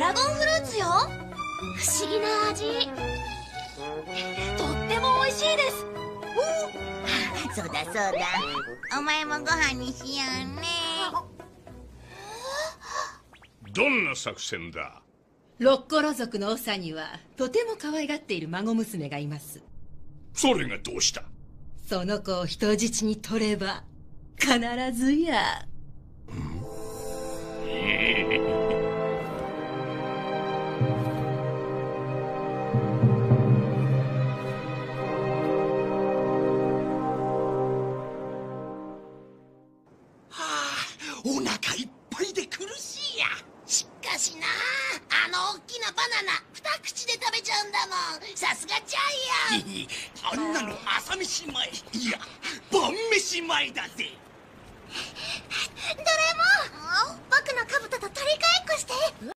ラゴンフルーツよ。不思議な味。とっても美味しいです。 そうだそうだ、お前もご飯にしようね。 どんな作戦だ？ ロッコロ族の長にはとても可愛がっている孫娘がいます。 それがどうした？ その子を人質に取れば必ずや。 お腹いっぱいで苦しいや。 しかしな、あの大きなバナナ2口で食べちゃうんだもん。さすがジャイアン。 あんなの朝飯前、いや晩飯前だぜ。 ドラえもん、僕の兜と取り替えっこして。